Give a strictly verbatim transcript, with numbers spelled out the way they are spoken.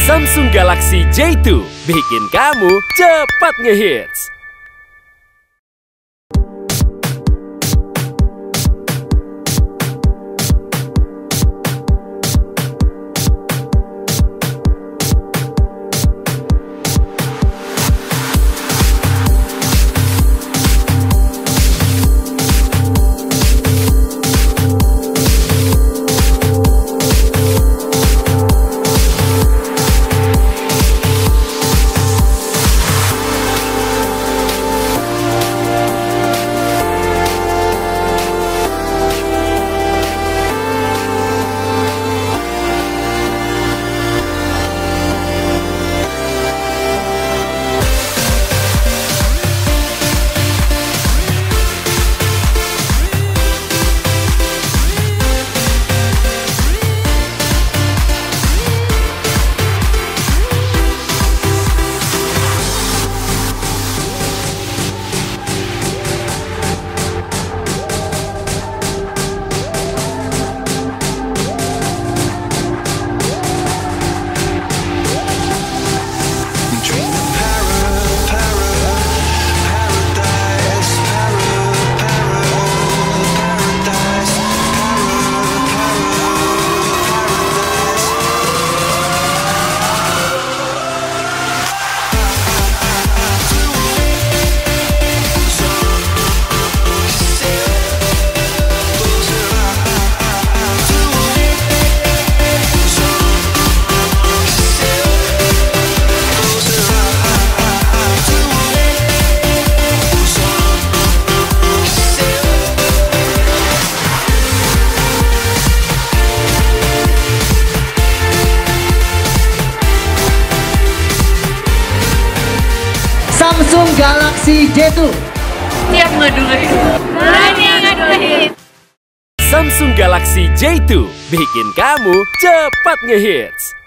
Samsung Galaxy J dua bikin kamu cepat ngehits. Samsung Galaxy J dua. Siap ngeduhin. Berani ngeduhin. Samsung Galaxy J dua bikin kamu cepat ngehits.